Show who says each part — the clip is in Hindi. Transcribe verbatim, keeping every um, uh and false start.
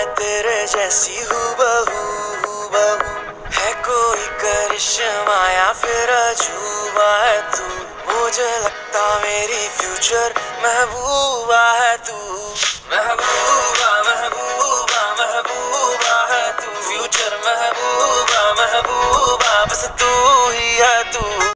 Speaker 1: तेरे जैसी हूबहू हूबहू, है कोई करिश्मा या फिर अजूबा है तू, मुझे लगता मेरी फ्यूचर महबूबा है तू, महबूबा